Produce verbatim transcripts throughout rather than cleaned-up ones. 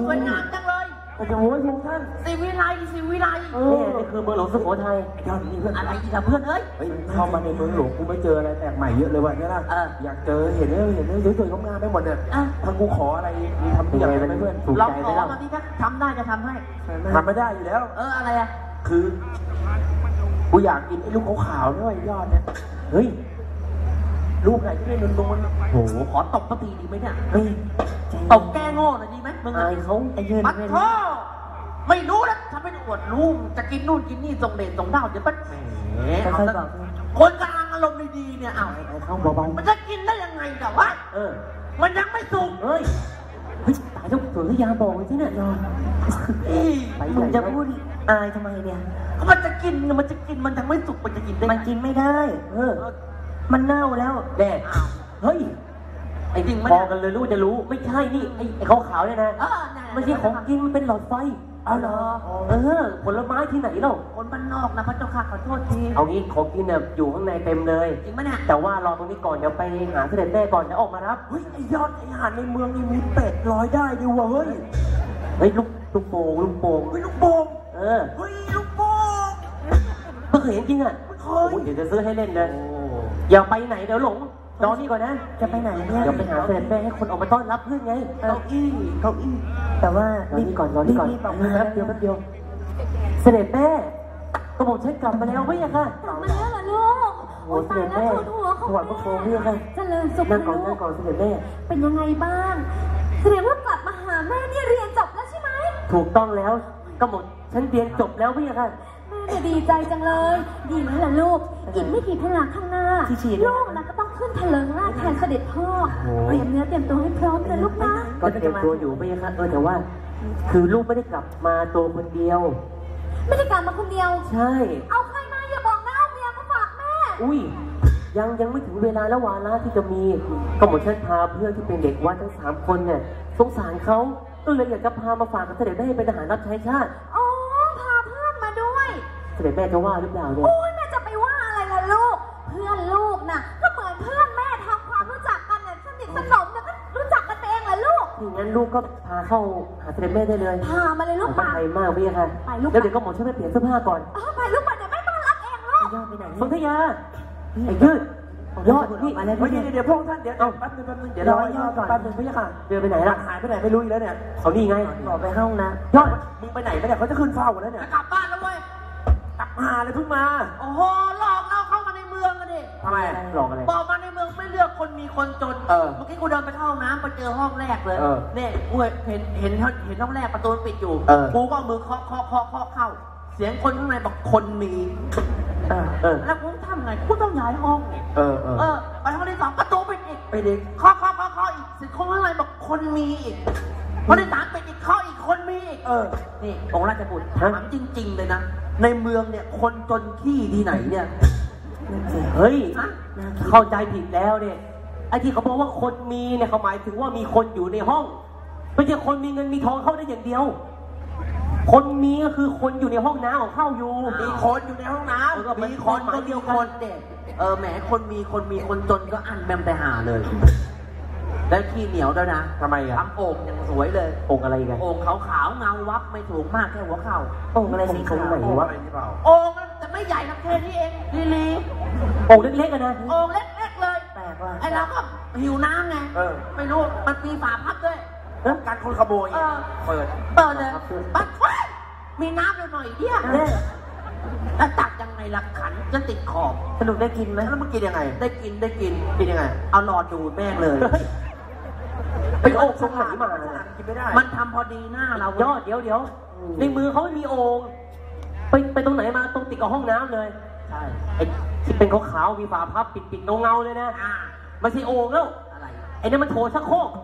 วยงามจังเลยโอ้โหพระองค์ท่านสิวิไลสิวิไลเออนี่คือเมืองหลวงสุโขทัยยอดนี่เพื่อนอะไรอีกอะเพื่อนเอ้ยเฮ้ยเข้ามาในเมืองหลวงกูไม่เจออะไรแปลกใหม่เยอะเลยว่ะเนี่ยนะอยากเจอเห็นเห็นสวยๆงามๆไปหมดเนี่ยทางกูขออะไรมีทำทุกอย่างไหมเพื่อนลองขอมาดิครับทำได้จะทำให้ทำไม่ได้อยู่แล้วเอออะไรอะคือกูอยากกินไอ้ลูกขาวๆด้วยยอดเนี่ยเฮ้ยลูกไหนที่เป็นนุ่นๆโอ้โหขอตบสักทีดีไหมเนี่ยเฮ้ยตบแก้โง่หน่อยดีไหมมึงไอ้เขาไอ้เยินปัดท่อไม่รู้นะทำให้อวดลูกจะกินนู่นกินนี่ส่งเด่นส่งดาวเดี๋ยวปัดแหมคนกำลังอารมณ์ดีๆเนี่ยเอาไอ้เขาเบาๆมันจะกินได้ยังไงแต่ว่าเออมันยังไม่สุกเฮ้ยเฮ้ยตายแล้วสุริยาบอกไว้ที่เนี่ยยอมมึงจะพูดอายทำไมเนี่ยมันจะกินมันจะกินมันยังไม่สุกมันจะกินได้มันกินไม่ได้เออมันเน่าแล้วแดดเฮ้ยไอ้จริงพอกันเลยรู้จะรู้ไม่ใช่นี่ไอ้ไอ้ขาวๆเนี่ยนะไม่ใช่ของกินมันเป็นหลอดไฟเอาเหรอเออผลไม้ที่ไหนเล่าคนบ้านนอกนะพระเจ้าค่ะขอโทษทีเอางี้ของกินเนี่ยอยู่ข้างในเต็มเลยจริงไหมเนี่ยแต่ว่ารอตรงนี้ก่อนเดี๋ยวไปหาเสด็จแม่ก่อนเดี๋ยวออกมารับเฮ้ยไอ้ยอดไอ้หาดในเมืองนี่มีเป็ดลอยได้ดิวะเฮ้ยเฮ้ยลูกลูกโป่งลูกโป่งเฮ้ยลูกโป่งเออเฮ้ยลูกโป่งเพิ่งเห็นจริงอ่ะโอ้ยเดี๋ยวจะซื้อให้เล่นเลยอย่าไปไหนเดี๋ยวหลงรอนี่ก่อนนะจะไปไหนเนี่ยเดี๋ยวไปหาเสด็จแม่ให้คนออกมาต้อนรับเพื่อนไงเก้าอี้เก้าอี้แต่ว่ารีบก่อนรอนี่ก่อนแป๊บเดียวแป๊บเดียวเสด็จแม่ก็บอกฉันกลับมาแล้วไม่ยังค่ะกลับมาแล้วเหรอลูกโอ้เสด็จแม่ถวายพระโคมพี่ค่ะเจริญสุขนั่งก่อนนั่งก่อนเสด็จแม่เป็นยังไงบ้างแสดงว่ากลับมาหาแม่นี่เรียนจบแล้วใช่ไหมถูกต้องแล้วก็หมดฉันเรียนจบแล้วพี่ค่ะแม่ดีใจจังเลยดีไหมล่ะลูกอีกไม่กี่พลังข้างหน้าลูกนะก็ต้องขึ้นเถลิงราชแทนเสด็จพ่อเตรียมเนื้อเตรียมตัวให้พร้อมเลยลูกนะก็เตรียมตัวอยู่พี่ค่ะเออแต่ว่าคือลูกไม่ได้กลับมาตัวคนเดียวไม่ได้กลับมาคนเดียวใช่เอาใครมาอย่าบอกนะเอาเมียมาฝากแม่อุ้ยยังยังไม่ถึงเวลาแล้ววาระที่จะมีก็หมดฉันพาเพื่อนที่เป็นเด็กวัดทั้งสามคนเนี่ยสงสารเขาก็เลยอยากจะพามาฝากกับเสด็จแม่เป็นทหารรับใช้ชาติอ๋อพาเพื่อนมาด้วยเสด็จแม่จะว่าหรือเปล่าเนี่ยโอ้ยแม่จะไปว่าอะไรล่ะลูกเพื่อนลูกน่ะก็เหมือนเพื่อนแม่ทำความรู้จักกันเนี่ยสนิทสนมเนี่ยก็รู้จักกันเองแหละลูกอย่างนั้นลูกก็พาเข้าหาเสด็จแม่ได้เลยพามาเลยลูกพาไปมากพี่ค่ะแล้วเดี๋ยวก็หมดฉันไปเปลี่ยนเสื้อผ้าก่อนอ๋อไปลูกไปเดี๋ยวแม่ต้อนรับเองลูกยอดไปไหนสนธยาไอ้ยืดยอดนี่เดี๋ยวเดี๋ยวพวกท่านเดี๋ยวเอาแป๊บนึงแป๊บนึงเดี๋ยวรอยอดก่อนแป๊บนึงพี่ค่ะเดินไปไหนล่ะหายไปไหนไม่รู้อีกแล้วเนี่ยเขานี่ไงออกไปห้องนะยอดมึงไปไหนไปเนี่ยเขาจะขึ้นเฝ้าแล้วเนี่ยกลับบ้านแล้วเว้ยกลับมาเลยเพิ่งมาโอ้โหหลอกเราเข้ามาในเมืองกันดิทำไมหลอกอะไรบอกมาในเมืองไม่เลือกคนมีคนจนเมื่อกี้กูเดินไปเข้าห้องน้ำไปเจอห้องแรกเลยเนี่ยกูเห็นเห็นเห็นห้องแรกประตูปิดอยู่กูก็มือเคาะเคาะเคาะเคาะเข้าเสียงคนข้างในบอกคนมีแล้วกูทำไงกูต้องย้ายห้องเออเออเออไปห้องที่สองประตูปิดอีกไปดิเคาะเคาะเคาะเคาะอีกเสียงคนข้างในบอกคนมีอีกห้องที่สามปิดอีกเคาะอีกคนมีอีกเออนี่องค์ราชบุตรถามจริงๆเลยนะในเมืองเนี่ยคนจนขี้ที่ไหนเนี่ยเฮ้ยเข้าใจผิดแล้วเนี่ยไอ้ที่เขาบอกว่าคนมีเนี่ยเขาหมายถึงว่ามีคนอยู่ในห้องไม่ใช่คนมีเงินมีทองเข้าได้อย่างเดียวคนมีก็คือคนอยู่ในห้องน้ำของเข้าอยู่มีคนอยู่ในห้องน้ำมีคนก็เดียวคนเด็กเออแหมคนมีคนมีคนจนก็อันแมมไปหาเลยแล้วขี้เหนียวด้วยนะทำไมอ่ะทำโอ่งอย่างสวยเลยโอ่งอะไรกันโอ่งขาวๆเงาวับไม่สูงมากแค่หัวเข่าโอ่งอะไรสีขาวไหนวะโอ่งมันจะไม่ใหญ่นักแค่นี้เองลีลีโอ่งเล็กๆกันนะโอ่งเล็กๆเลยแปลกว่ะไอ้เราก็หิวน้ำไงไม่รู้มันมีฝาพับด้วยการคนขโมยเปิดเปิดเลยปัดมีน้ำเลยหน่อยเดียวแล้วตักยังไงล่ะขันจะติดขอบสนุกได้กินไหมแล้วมึงกินยังไงได้กินได้กินกินยังไงเอาหลอดดูดแม่งเลยเป็นโอ่งทรงไหนมากินไม่ได้มันทำพอดีหน้าเรายอดเดี๋ยวเดี๋ยวในมือเขาไม่มีโอ่งไปไปตรงไหนมาตรงติดกับห้องน้ำเลยใช่ไอ้ที่เป็นขาวๆมีฝาพับปิดปิดเงาๆเลยนะไม่ใช่โอ่งแล้วอะไรไอ้นั่นมันโถชักโครก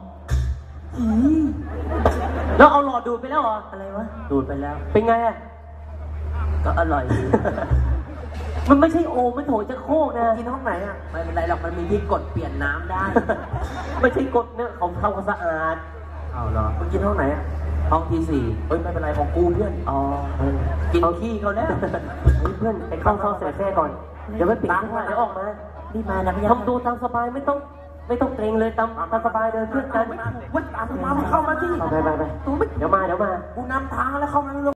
แล้วเอาหลอดดูดไปแล้วเหรออะไรวะดูดไปแล้วเป็นไงอ่ะก็อร่อยดีมันไม่ใช่โอ่งมันโถชักโครกนะกินห้องไหนอ่ะไม่เป็นไรหรอกมันมีที่กดเปลี่ยนน้ำได้ไม่ใช่กดเนี่ยเขาทำความสะอาดเอาเหรอมันกินห้องไหนอ่ะห้องที่สี่เฮ้ยไม่เป็นไรของกูเพื่อนอ๋อกินขี้เขาแล้วเฮ้ยเพื่อนไปเข้าเข้าเสร็จแท้ก่อนเดี๋ยวไปปิดข้างหน้าเดี๋ยวออกมารีบมานะพี่ทำตัวตามสบายไม่ต้องไม่ต้องเกรงเลยตามตามสบายเดินเพื่อนกันวัดตามมาเข้ามาที่ไปไปไปเดี๋ยวมาเดี๋ยวมากูนำทางแล้วเข้ามา